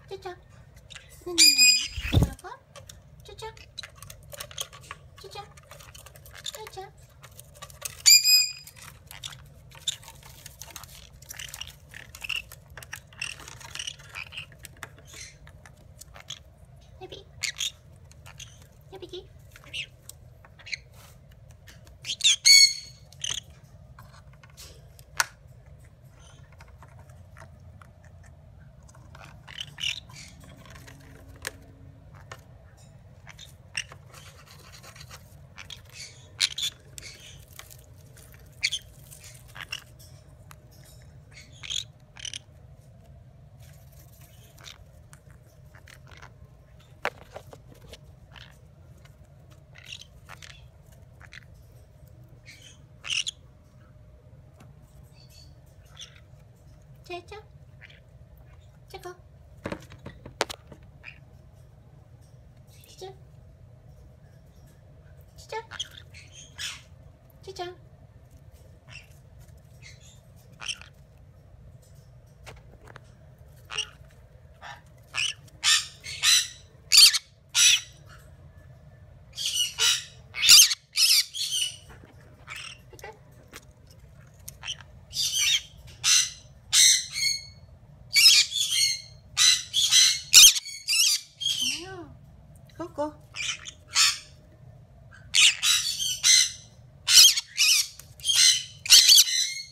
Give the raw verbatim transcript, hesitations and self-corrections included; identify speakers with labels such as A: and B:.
A: ちゃちゃ。ねえねえねえ。やわらか？ちゃちゃ。ちゃちゃ。はいちゃん。やび。やびき。ちゃちゃ。ちゃこ。ちちゃ。ちちゃ。ちちゃん。ココ。